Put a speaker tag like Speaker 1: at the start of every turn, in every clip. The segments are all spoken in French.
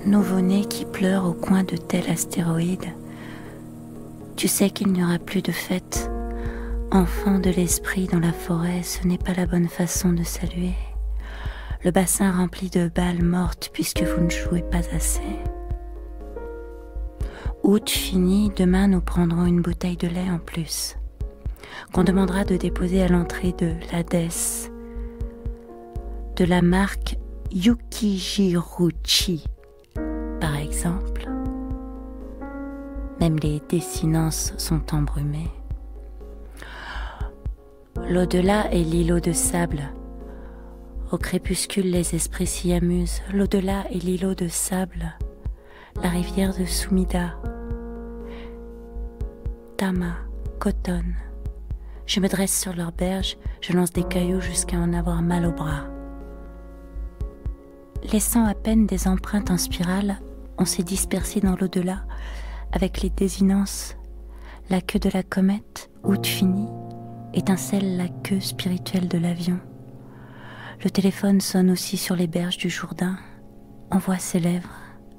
Speaker 1: nouveau-né qui pleure au coin de tel astéroïde, tu sais qu'il n'y aura plus de fête. Enfant de l'esprit dans la forêt, ce n'est pas la bonne façon de saluer. Le bassin rempli de balles mortes puisque vous ne jouez pas assez. Août fini, demain nous prendrons une bouteille de lait en plus, qu'on demandera de déposer à l'entrée de l'Hadès, de la marque Yukijiruchi, par exemple. Même les dessinances sont embrumées. L'au-delà est l'îlot de sable. Au crépuscule, les esprits s'y amusent. L'au-delà est l'îlot de sable, la rivière de Sumida. Tama, Koton. Je me dresse sur leur berge, je lance des cailloux jusqu'à en avoir mal au bras. Laissant à peine des empreintes en spirale, on s'est dispersé dans l'au-delà avec les désinences. La queue de la comète, août fini, étincelle la queue spirituelle de l'avion. Le téléphone sonne aussi sur les berges du Jourdain. On voit ses lèvres.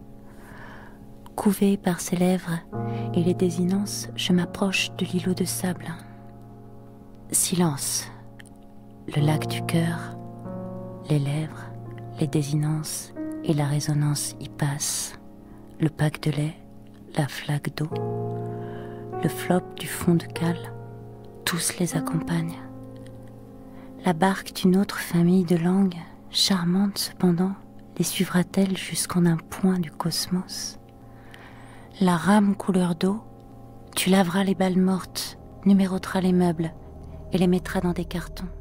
Speaker 1: Couvée par ses lèvres et les désinences, je m'approche de l'îlot de sable. Silence. Le lac du cœur, les lèvres, les désinences et la résonance y passent. Le pack de lait, la flaque d'eau, le flop du fond de cale, tous les accompagnent. La barque d'une autre famille de langues, charmante cependant, les suivra-t-elle jusqu'en un point du cosmos? La rame couleur d'eau, tu laveras les balles mortes, numéroteras les meubles et les mettras dans des cartons.